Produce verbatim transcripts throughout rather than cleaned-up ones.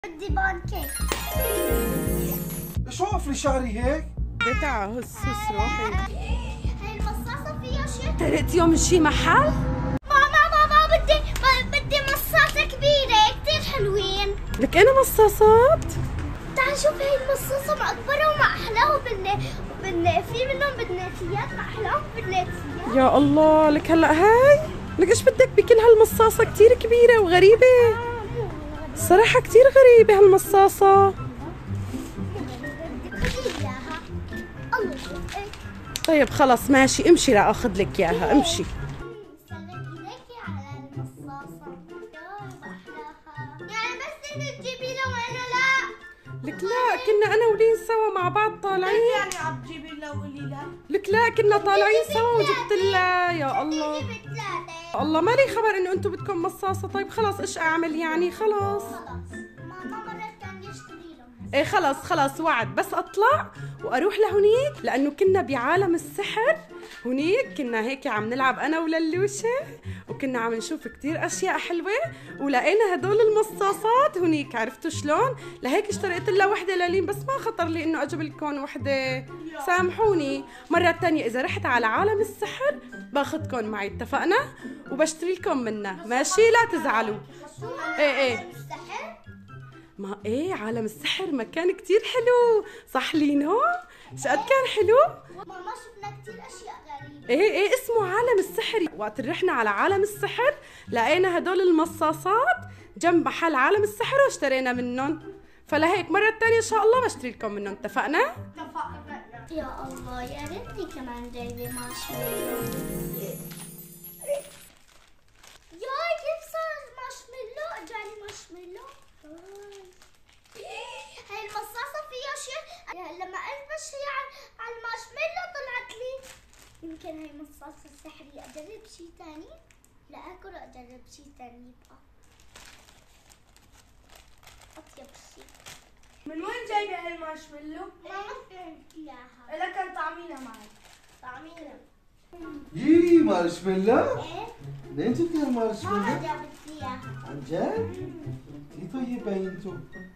بدي بانكيك. شو قفلي شعري هيك؟ بدي تعال هس هس روحي. هاي المصاصة فيها شيء؟ سرقت يوم من شي محل؟ ماما ماما بدي بدي مصاصة كبيرة كتير حلوين. لك أنا مصاصات؟ تعال شوف هاي المصاصة مأكبرة وما أحلاها وبن وبن في منهم بالناتيات ما أحلاهم بالناتيات. يا الله لك هلا هاي؟ لك ايش بدك بكل هالمصاصة كتير كبيرة وغريبة؟ الصراحة كتير غريبة هالمصاصة. بدك خذي إياها. الله يشوفك. طيب خلص ماشي امشي لآخذ لك إياها امشي. سلم إيديكي على المصاصة. يا ما أحلاها. يعني بس إنك تجيبي لها وأنا لا. لك لا كنا أنا ولين سوا مع بعض طالعين. يعني عم تجيبي لها وقولي لها؟ لك لا كنا طالعين سوا وجبت لها. يا الله جبت ثلاثة. الله مالي خبر إنه أنتم بدكم مصاصة. طيب خلاص إيش أعمل يعني خلاص. خلاص ماما مرة ثانية اشتري لهم. ايه خلص خلص وعد بس اطلع واروح لهونيك لانه كنا بعالم السحر. هونيك كنا هيك عم نلعب انا وللوشة وكنا عم نشوف كتير اشياء حلوة ولقينا هدول المصاصات هونيك. عرفتوا شلون؟ لهيك اشتريت لها وحدة للين بس ما خطر لي انه اجيب لكم وحدة. سامحوني مرة تانية اذا رحت على عالم السحر باخذكم معي اتفقنا؟ وبشتري لكم منها ماشي لا تزعلوا. ايه ايه السحر؟ ما ايه عالم السحر مكان كتير حلو صح لينو؟ شقد كان حلو؟ ماما شفنا كتير اشياء غريبة. ايه ايه اسمه عالم السحر. وقت رحنا على عالم السحر لقينا هدول المصاصات جنب محل عالم السحر واشترينا منهم. فلهيك مرة تانية ان شاء الله بشتري لكم منهم اتفقنا؟ اتفقنا. يا الله يا ريتني كمان جايبة مارشميلو. ياي كيف صار مارشميلو؟ اجاني مارشميلو. هاي المصاصة فيها شيء. لما البس هي على المارشميلو طلعت لي. يمكن هاي مصاصة سحرية. اجرب شيء ثاني؟ لا اكل اجرب شيء ثاني يبقى اطيب شيء. من وين جايبه هالمارشميلو؟ ماما فهمت اياها. إلا كان طعمينها معي. طعمينها. يي مارشميلو؟ ايه؟ منين جبتي ماما هالمارشميلو؟ جابت لي اياها. عن جد؟ كثير طيبة انتو.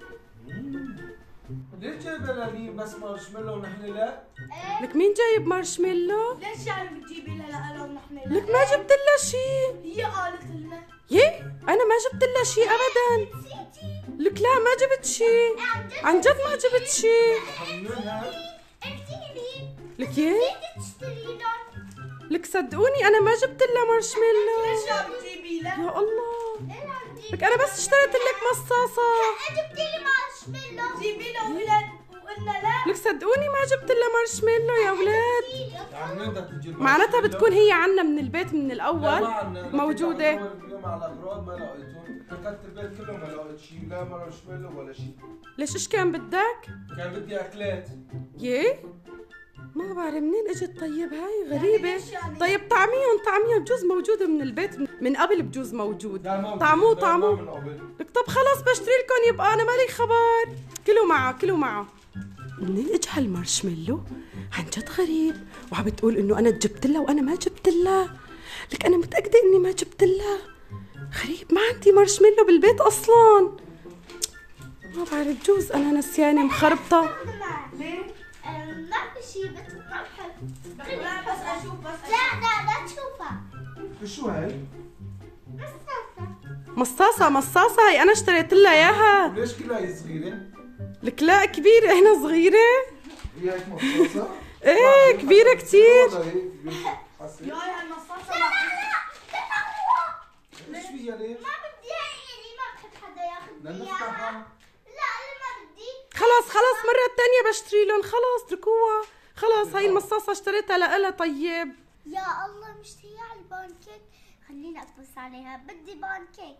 ليش جايبة لالين بس مارشميلو ونحن لا؟ ايه؟ لك مين جايب مارشميلو؟ ليش يعني بتجيبي لها لألا ونحن لا؟ لك ما جبت لها شيء. هي قالت لنا. يي انا ما جبت لها شيء ابدا. نسيتي؟ لك لا ما جبت شيء. عن جد ما جبت شيء. حملونها؟ انتيني لك يي نسيتي تشتري لهم. لك صدقوني انا ما جبت لها مارشميلو. ليش عم بتجيبي لها؟ يا الله ايه عم تجيبي؟ لك انا بس اشتريت لك مصاصة. جبتي لي مارشميلو. جيبي لها وقلنا وقلنا لا. لك صدقوني ما جبت لها مارشميلو يا اولاد. يعني منين بدك تجي معناتها بتكون هي عنا من البيت من لا، ما الاول عنا. أنا موجودة. كنت عم بدور اليوم على الاغراض ما لقيتهم، فكرت البيت كله ما لقيت شيء، لا مارشميلو ولا شيء. ليش ايش كان بدك؟ كان بدي اكلات. يي ما بعرف منين اجت. طيب هاي غريبة. ليش يعني؟ طيب طعميهم طعميهم بجوز موجودة من البيت من قبل بجوز موجود. لا موجود. طعموه لا، طعموه. ما من قبل. لك طب خلاص بشتري لكم يبقى انا مالي خبر. كلوا معه كلوا معه. منين اجى هالمارشميلو؟ عن جد غريب. وعم بتقول انه انا جبت لها وانا ما جبت لها. لك انا متأكدة اني ما جبت لها. غريب ما عندي مارشميلو بالبيت اصلا. ما بعرف بجوز انا نسيانة مخربطة. ليه؟ ما في شيء بس ما بحب. لا بس اشوف بس لا لا لا تشوفها. شو هاي؟ مصاصة. مصاصة مصاصة هي انا اشتريت لها اياها. وليش كلها هي صغيرة؟ لك لا كبيرة هنا صغيرة. هي هيك مصاصة؟ ايه كبيرة كتير. ولا هيك كبيرة؟ حسيت. ياي هالمصاصة لا مع- لا ايش فيها ليش؟ ما بدي هي ما بحب حدا ياخذ بدنا لي اياها. نفتحها. لا انا ما بدي. خلاص خلاص مرة تانية بشتري لهم. خلاص اتركوها. خلاص هاي المصاصة اشتريتها لإلها. طيب يا الله مشتهية على البانكيك. خليني اقبس عليها. بدي بانكيك.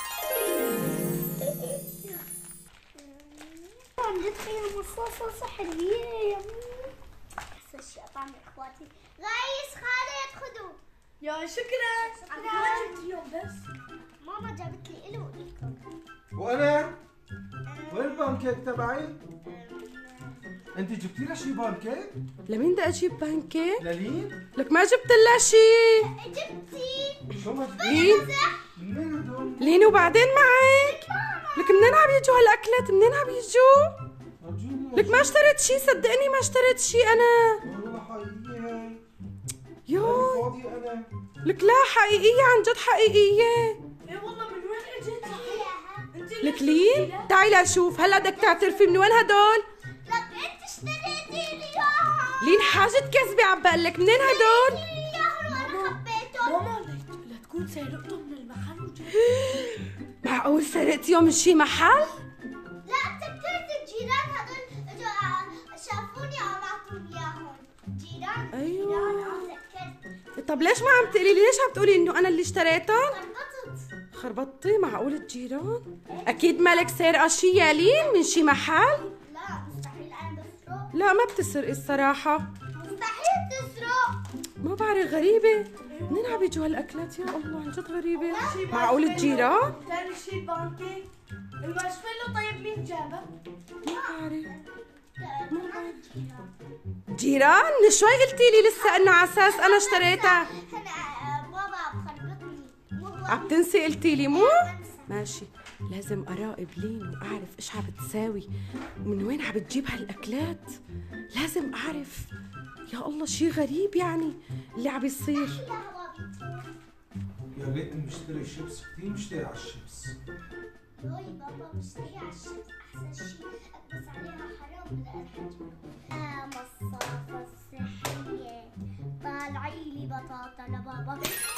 عم تخيل مصاصة سحرية. احسن شيء طعم اخواتي. غايس خالد خذوا. يا شكرا. انا ما جبت اليوم بس. ماما جابت لي إله وإلكم. وانا؟ وين البانكيك تبعي؟ انت جبتي لها شي بانكيك؟ لمين بدي اجيب بانكيك؟ للين؟ لك ما جبت لها شيء. جبتي شو ما جبتي؟ لين منين هدول؟ لين وبعدين معك. لك منين عم يجوا هالاكلات؟ منين عم يجوا؟ ارجوني لك ما اشتريت شيء، صدقني ما اشتريت شيء انا. والله حقيقية هاي. يو فاضي انا. لك لا حقيقية، عن جد حقيقية. ايه والله من وين اجت صحيح؟ انت لك لين تعي لشوف، هلا بدك تعترفي من وين هدول؟ لك انت اشتريتي لي اياها. لين حاجة كذبة عم بقلك، منين هدول؟ اياها وانا خبيتهم. ماما لا تكون سرقتهم من المحل وجبت. معقول سرقتيهم من شي محل؟ لا تذكرت الجيران هذول اجوا شافوني عم اعطيهم اياهم. جيران أيوة. جيران اه تذكرت. طب ليش ما عم تقولي لي؟ ليش عم تقولي انه انا اللي اشتريتهم؟ خربطت. خربطتي؟ معقول الجيران؟ اكيد مالك سارقة شي يا لين من شي محل؟ لا مستحيل انا بسرق. لا ما بتسرقي الصراحة. مستحيل تسرق. ما بعرف، غريبة. منين عم يجوا هالاكلات يا الله؟ عن جد غريبة. معقول الجيران؟ ثاني شيء بانكيك. المارشميلو طيب مين جابه؟ ما بعرف. ما بعرف. جيران؟ من شوي قلتي لي لسه انه على اساس انا اشتريتها. هلا بابا بخربطني. مو هو. عم تنسي قلتي لي مو؟ بنسى. ماشي، لازم اراقب لين واعرف ايش عم بتساوي ومن وين عم بتجيب هالاكلات. لازم اعرف. يا الله شي غريب يعني اللي عم بيصير. لا بابا. يا ريتني مشتري شيبس، كثير مشتري على الشيبس. يوي بابا مشتري على الشمس احسن شيء اكبس عليها حرام بالارحج. آه مصاصة الصحية. طالعي لي بطاطا لبابا.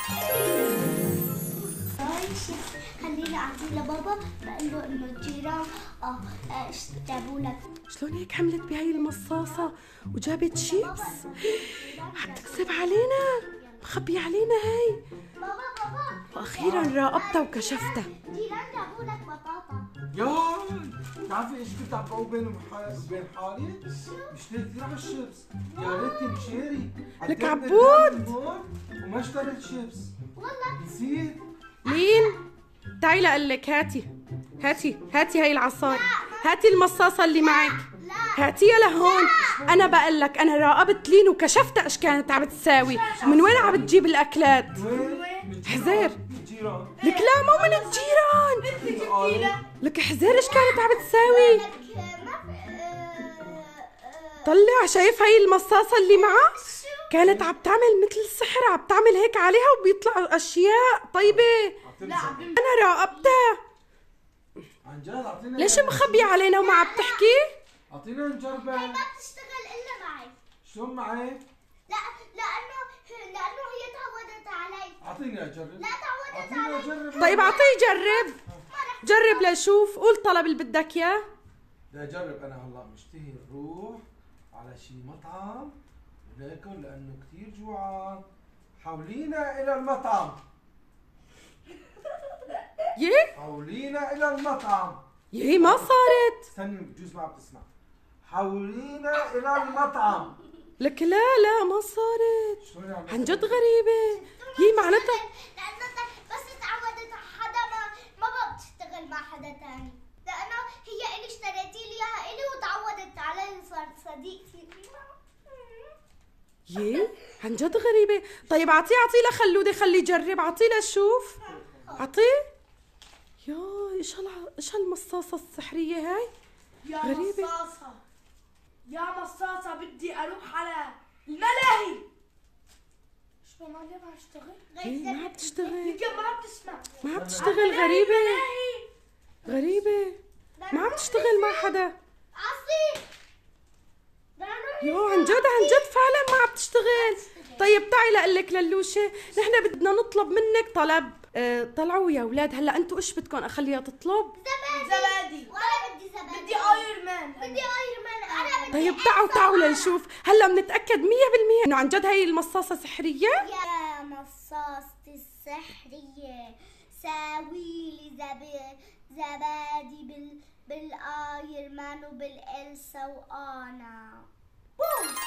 هاي شيبس خليني اعطيه لبابا بقول له انه الجيران اه آه، ايش جابوا لك. شلون هيك عملت بهاي المصاصة وجابت شيبس؟ عم تكذب علينا، مخبية علينا هاي. بابا بابا واخيرا راقبتها وكشفتها. جيران جابوا لك بطاطا. ياي بتعرفي ايش كنت عم بقول بين وبين حالي؟ مشتري كثير على الشيبس، يا ريتني مشاري. لك عديت عبود. هون وما اشتريت شيبس، والله نسيت. لين تعي لقلك، هاتي هاتي هاتي هاي العصاية، هاتي المصاصة اللي معك، هاتيها لهون. انا بقلك انا راقبت لين وكشفتها ايش كانت عم تساوي ومن وين عم بتجيب الاكلات. وين؟ حزير. الجيران. لك لا مو من الجيران. انت جبتي له. لك حزير ايش كانت عم تساوي. لك ما في آه، آه، طلع شايف هاي المصاصة اللي معها؟ كانت عم تعمل مثل السحر، عم تعمل هيك عليها وبيطلع اشياء طيبة. لا عم انا راقبتها. عن جد اعطينا. ليش مخبية علينا وما عم تحكي؟ اعطينا نجربها. ما بتشتغل الا معي. شلون معي؟ لا لانه لانه هي تعودت علي. اعطيني اجرب. لا تعودت اعطيني علي. اجرب. طيب اعطيه جرب، جرب لشوف، قول طلب اللي بدك اياه. بدي اجرب انا هلا، مشتهي نروح على شي مطعم وناكل لانه كثير جوعان. حولينا الى المطعم. يي حولينا الى المطعم. يي ما صارت. استني بجوز ما عم تسمع. حولينا الى المطعم. لك لا لا ما صارت، شلون يعني؟ عن جد غريبة. يي معناتها لانه بس تعودت على حدا ما ما بقى بتشتغل مع حدا تاني. لانه هي الي اشتريتي لي اياها الي وتعودت علي وصارت صديقتي. يي عن جد غريبة. طيب اعطيه اعطيه لخلودة، خليه يجرب، اعطيه لشوف، اعطيه. يا ايش هال ايش هالمصاصة السحرية هاي؟ يا غريبة. مصاصة يا مصاصة بدي اروح على الملاهي. شو ما ليه ما اشتغل؟ يي ما عم تشتغل، يمكن ما عم تسمع. ما عم تشتغل. غريبة ملاهي. غريبة، ما عم تشتغل مع حدا. عصي. يو عن جد عن جد فعلا ما عم تشتغل. طيب تعي لقلك للوشة، نحن بدنا نطلب منك طلب. اه طلعوا يا اولاد، هلا انتوا ايش بدكم اخليها تطلب؟ زبادي. زبادي. وانا بدي زبادي. بدي ايرون مان. بدي ايرون مان. انا بدي طيب تعوا تعوا لنشوف، هلا بنتاكد مية بالمية انه عن جد هاي المصاصة سحرية. يا مصاصتي السحرية ساوي لي زب- زبادي بال بالايرون مان وبالإلسا وانا. بوم.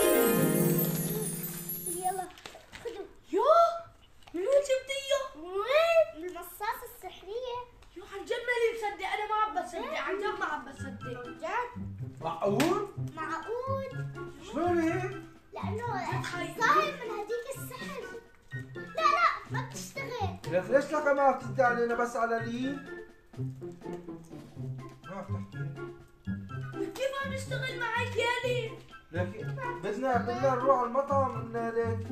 يلا خذوا. يو من وين جبتيه؟ من وين؟ من المصاصة السحرية. يو عن جد ماني مصدق، انا ما عم بصدق، عن جد ما عم بصدق. جد؟ معقول؟ معقول؟ شلون هيك؟ لأنه ظاهر من هديك السحر. لا لا ما بتشتغل. لك ليش لك ما بتدي علينا بس على لين؟ ما بتحكي. كيف عم نشتغل معك يا لين؟ لك بدنا بدنا نروح على المطعم قلنا لك.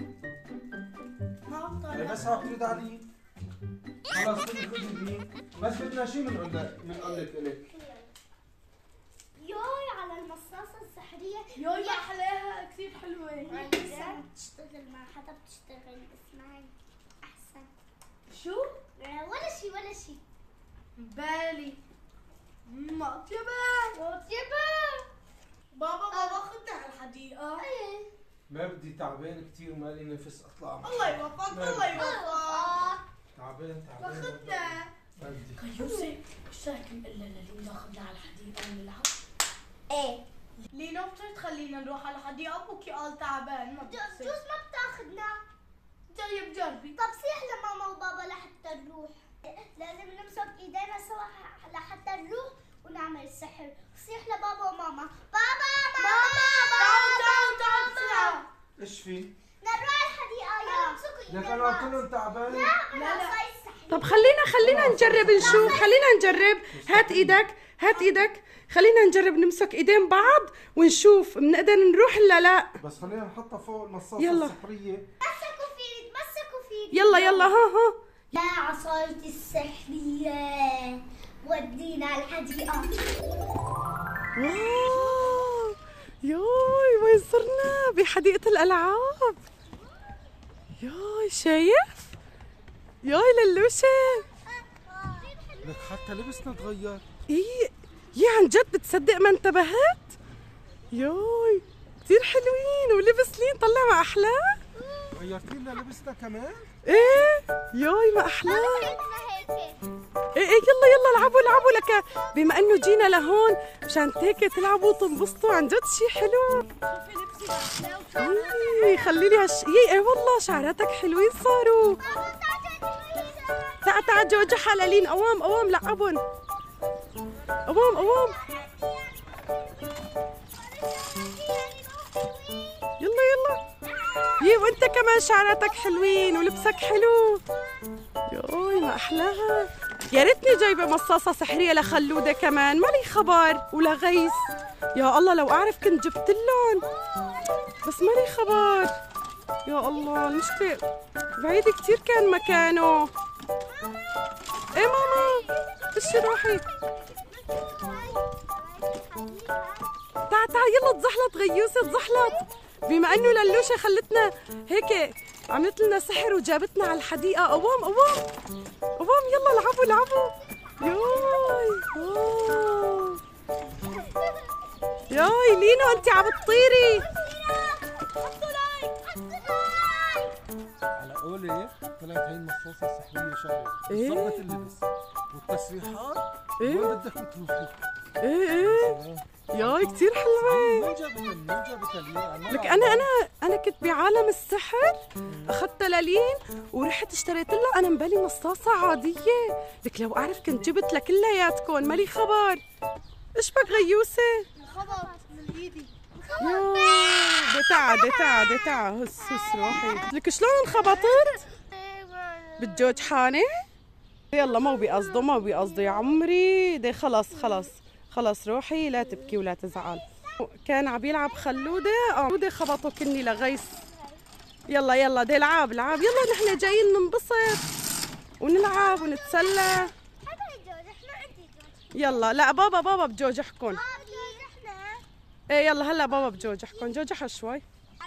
ما بطلع. بس عم ترد علي. خلص خذي خذي لين. بس بدنا شيء بنقول لك بنقول لك الك. يوي على المصاصة السحرية. يوي ما احلاها كثير حلوة. لسه بتشتغل مع حدا بتشتغل اسمعي أحسن. شو؟ ولا شي ولا شي. بالي. مطيبة. مطيبة. بابا بابا خدنا على الحديقة. ايه. ما بدي تعبان كثير ومالي نفس اطلع. الله يوفقك الله يوفقك. تعبان تعبان. خدنا. ما بدي. يوسف ايش رايك نقول للين ناخذنا على الحديقة ونلعب؟ ايه. لينا بتصير تخلينا نروح على الحديقة ابوكي قال تعبان ما جوز بتصير. ما بتاخذنا. جرب جربي. طب صيح لماما وبابا لحتى نروح. لازم نمسك ايدينا سوا لحتى نروح ونعمل السحر. صيح لبابا وماما. بابا ماما تعالوا تعالوا تعالوا بسرعة. ايش في؟ نروح على الحديقة يلا امسكوا لك ايدينا. انا قلت لهم تعبان. لا لا، لا. لا صاير السحر. طب خلينا خلينا نجرب نشوف، خلينا نجرب. هات ايدك هات ايدك، خلينا نجرب نمسك ايدين بعض ونشوف بنقدر نروح ولا لا. بس خلينا نحطها فوق المصاصة يلا. السحرية. مسكوا فيني تمسكوا فيني. يلا يلا ها ها. يا عصايتي السحرية ودينا الحديقة. واو ياي وين صرنا؟ بحديقة الألعاب. ياي شايف؟ ياي للوشة. لك حتى لبسنا تغير. ايه يا عن جد بتصدق ما انتبهت؟ ياي كثير حلوين ولبس لين طلع ما أحلاه. غيرتي لنا لبسنا كمان؟ ايه ياي ما أحلاه. ايه ايه يلا يلا العبوا العبوا لك بما انه جينا لهون مشان هيك تلعبوا وتنبسطوا. عن جد شيء حلو. ايه خلي لي هالش ايه ايه والله شعراتك حلوين صاروا. تعا تعا جوجو حلالين اوام اوام لعبون اوام اوام. يلا يلا يي وانت كمان شعراتك حلوين ولبسك حلو. ياي ما احلاها. يا ريتني جايبه مصاصه سحريه لخلوده كمان مالي خبر ولا غيث. يا الله لو اعرف كنت جبت لهم بس مالي خبر. يا الله المشكله بعيد كثير كان مكانه. ايه ماما خشي روحي. تعا تعا يلا تزحلط غيوسه تزحلط. بما انه للوشه خلتنا هيك عملت لنا سحر وجابتنا على الحديقه. اوام اوام اوام يلا العبوا العبوا. ياي واو ياي لينو انت عم تطيري. على قولي طلعت هي المصاصة السحرية شغلة. إيه؟ ظبط اللبس والتسريحات. إيه؟ وين بدك تروحي؟ ايه ايه ياي كثير حلوه. مين جاب مين جابتها لي؟ لك انا انا انا كنت بعالم السحر اخذتها للين ورحت اشتريت لها. انا مبالي مصاصه عاديه. لك لو اعرف كنت جبت لها كلياتكم مالي خبر. ايش بك غيوسه؟ خبط من ايدي. يا دي تعا دي تعا دي تعا هس هس روحي. لك شلون انخبطت؟ بالجوج حانه؟ يلا ما بقصده ما بقصده يا عمري. دي خلص خلص خلص روحي لا تبكي ولا تزعل. كان عم يلعب خلوده اه خلوده خبطوا كني لغيث. يلا يلا دي العاب العاب. يلا نحن جايين ننبسط ونلعب ونتسلى. يلا لا بابا بابا بجوجحكم. ايه يلا هلا بابا بجوجحكم. جوجحوا شوي.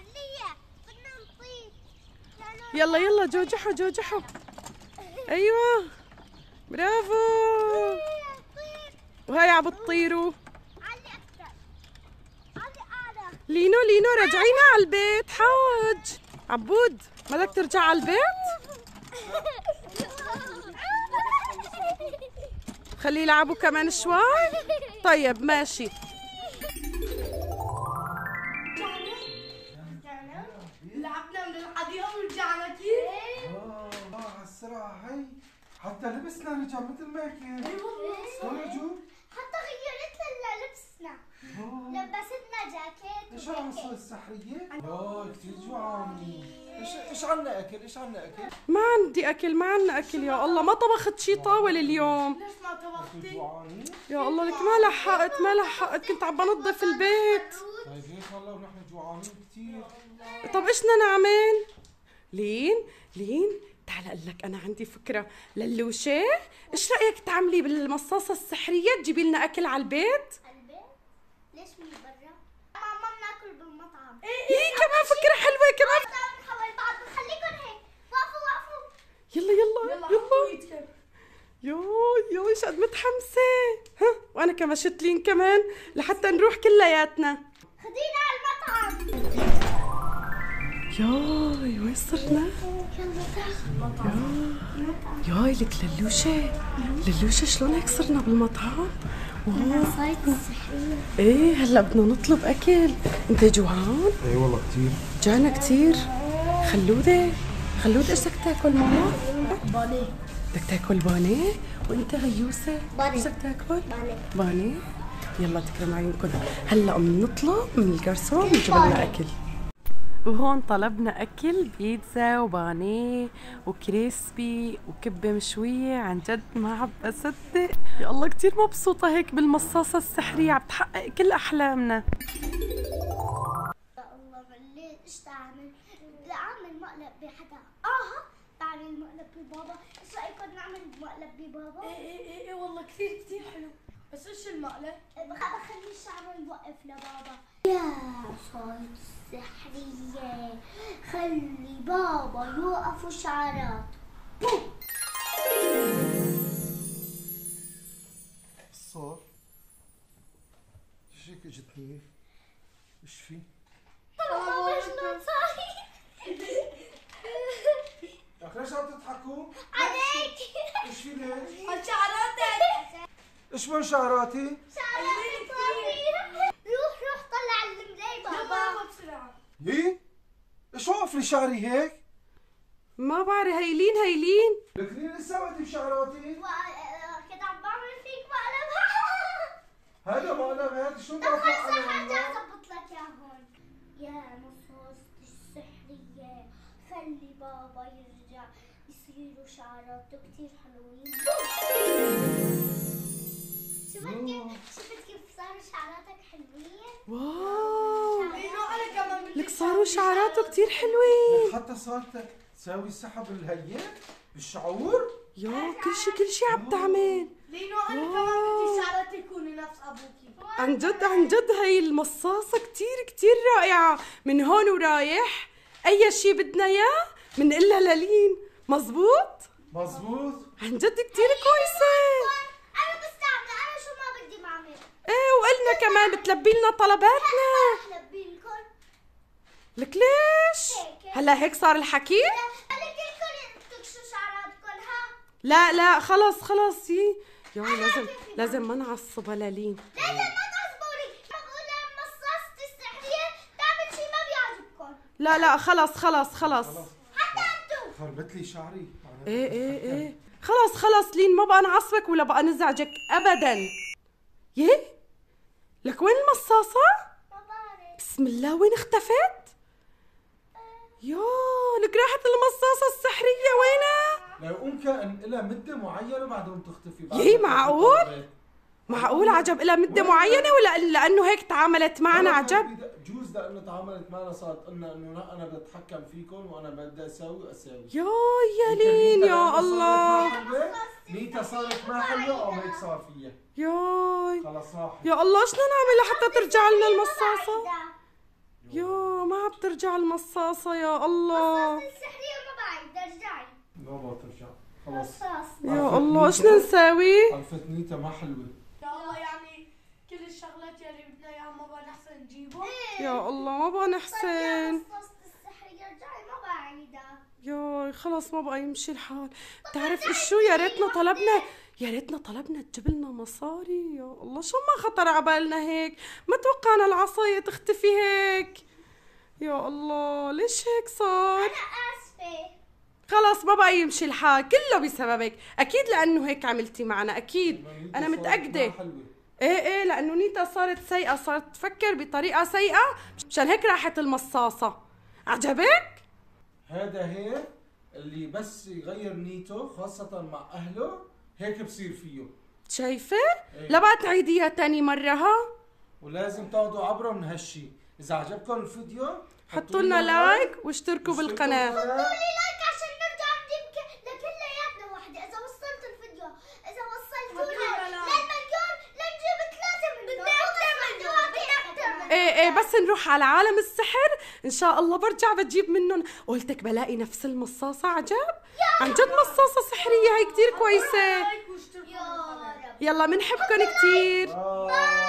يلا يلا جوجحوا جوجحوا. ايوه برافو. وهي عم بتطيروا. لينو لينو رجعينا على البيت. حاج عبود بدك ترجع على البيت؟ خليه يلعبوا كمان شوي. طيب ماشي. لعبنا من الحديقة ورجعنا كيف؟ اه على السرعة هي حتى لبسنا رجع مثل ما كان. اي والله خرجوا. حتى غيرت لنا لبسنا. ايش هالمصاصة السحرية؟ يا كثير جوعانة. ايش ايش عنا اكل؟ ايش عنا اكل؟ ما عندي اكل، ما عنا اكل يا الله، ما طبخت شي طاول اليوم. ليش ما طبختي؟ جوعانة؟ يا الله لك ما لحقت ما لحقت، كنت عم بنظف البيت. طيب هيك والله ونحن جوعانين كثير. طب ايش بدنا نعمل؟ لين لين تعال اقول لك انا عندي فكره. للوشه ايش رايك تعملي بالمصاصه السحريه تجيبي لنا اكل على البيت؟ البيت؟ ليش من برا؟ ماما بناكل بالمطعم. ايه كمان فكره حلوه كمان. تعالوا نحاول بعض، خليكم هيك، وقفوا وقفوا. يلا يلا يلا يلا. حطوا ايدكم. يوي يوي ايش قد متحمسه. ها وانا كمان شت لين كمان لحتى نروح كلياتنا. خدينا على المطعم. ياي وين صرنا؟ يلا تعال. ياي لك للوشه للوشه شلون هيك صرنا بالمطعم؟ واو. صارت السحرية. ايه هلا بدنا نطلب اكل. انت جوعان؟ اي والله كثير. جانا كثير. خلوده خلوده ايش بدك تاكل ماما؟ بانيه. بدك تاكل بانيه؟ وانت غيوسه؟ بانيه. ايش بدك تاكل؟ بانيه. بانيه؟ يلا تكرم عيونكم. هلا بنطلب من الجرسون يجيب لنا اكل. وهون طلبنا أكل بيتزا وبانيه وكريسبي وكبة مشوية. عن جد ما عم بصدق. يا الله كتير مبسوطة هيك بالمصاصة السحرية، عم تحقق كل أحلامنا. يا الله مليت. ايش تعمل؟ بدي اعمل مقلب بحدا. اه بعمل مقلب ببابا. ايش رايكم نعمل مقلب ببابا؟ ايه ايه ايه ايه والله كثير كثير حلو. بس ايش المقلب؟ بخلي الشعر يوقف لبابا. يا صارت السحرية، خلي بابا يوقف الشعرات. صار؟ ايش هيك اجتني؟ ايش في؟ بابا شلون صاير؟ يا اخي ليش عم تضحكوا؟ عليك. ايش في ليش؟ على شعراتك. ايش من شعراتي؟ شعراتك صغيرة. روح روح طلع المراية يلا بابا. يلا بسرعة. ايه؟ ايش وقف لي شعري هيك؟ ما بعرف. هيلين هيلين لكني لسه وقتي بشعراتي. كنت عم بعمل فيك مقلب. هذا مقلب هيك شو طب بعرف خلص انا رح ارجع والله. اظبط لك اياه هون. يا مصاصة السحرية، خلي بابا يرجع يصيروا شعراته كتير حلوين. شفت كيف شفت كيف صاروا شعراتك حلوين؟ واو انه انا كمان بدي لك صاروا شعراته كتير حلوين. حتى صارت تساوي سحب الهيئ بالشعور. يا كل شي كل شي عم تعمل. لانه انا كمان بدي شعراتي يكونوا نفس ابوكي. عن جد عن جد هي المصاصة كتير كتير رائعة. من هون ورايح أي شي بدنا إياه منقلها للين. مزبوط؟ مزبوط. عن جد كتير كويسة. انا بستعمل، انا شو ما بدي بعمل. ايه وقلنا كمان بتلبي لنا طلباتنا. لبي لكم. لك ليش؟ هلا هيك صار الحكي؟ خلي كلكم تكشوا شعراتكم. ها لا لا خلص خلص يي يا لازم لازم ما نعصبها للين. لازم ما تعصبوني. بقول مصاصة السحرية تعمل شي ما بيعجبكم. لا لا خلص خلص خلص. حتى انتو. خربت لي شعري. ايه ايه ايه خلص خلص لين ما بقى نعصبك ولا بقى نزعجك ابدا. يي لك وين المصاصة؟ ما بعرف. بسم الله وين اختفت؟ يا لك راحت المصاصة السحرية وينها؟ لو ممكن لها مدة معينة بعدهم تختفي. بعد يي ما معقول؟ تختفي. معقول عجب لها مدة معينة ولا لأنه هيك تعاملت معنا عجب؟ جوز لانه تعاملت معنا صارت قلنا انه لا انا بتحكم فيكم وانا بدي اسوي واسوي. يا يا لين يا الله. نيتا صارت ما حلوه او هيك صار فيها. ياي خلص راحت. يا الله شلون نعمل لحتى ترجع لنا المصاصة؟ بعيدة. يا ما عم ترجع المصاصة يا الله. السحرية ما بعيد. ارجعي. لا ما ترجع خلص. مصاص. يا الله ايش بدنا نساوي؟ عرفت نيتا ما حلوه. يا الله يعني كل الشغلات يلي بدنا اياها ما بقى نحسن نجيبه. يا الله ما بقى نحسن. مصاصة السحرية ارجعي ما بعيدة. ياي خلص ما بقى يمشي الحال. بتعرف ايش شو يا ريتنا طلبنا يا ريتنا طلبنا تجيب لنا مصاري. يا الله شو ما خطر على بالنا هيك. ما توقعنا العصاية تختفي هيك. يا الله ليش هيك صار؟ أنا آسفة. خلص ما بقى يمشي الحال كله بسببك. اكيد لانه هيك عملتي معنا اكيد. انا متاكده. ما حلوه. ايه ايه لانه نيتا صارت سيئة، صارت تفكر بطريقة سيئة، مشان هيك راحت المصاصة. عجبك؟ هذا هيك اللي بس يغير نيته خاصة مع أهله هيك بصير فيه. شايفة؟ إيه. لا بقى تعيديها تاني مرة ها؟ ولازم تاخذوا عبرة من هالشي. إذا عجبكم الفيديو حطوا لنا لايك واشتركوا بالقناة. حطوا لي لايك عشان نرجع نجيب لكلياتنا وحدة. إذا وصلت الفيديو، إذا وصلتونا للمليون لنجيب ثلاثة مليون. بدي أكثر مليون، بدي أكثر مليون. ايه ايه بس نروح على عالم السحر ان شاء الله برجع بجيب منهم. قلتك بلاقي نفس المصاصة. عجب؟ عن جد مصاصة سحرية هي كتير كويسة. لايك واشتركوا بالقناة. يا رب. يلا منحبكن كتير. باي.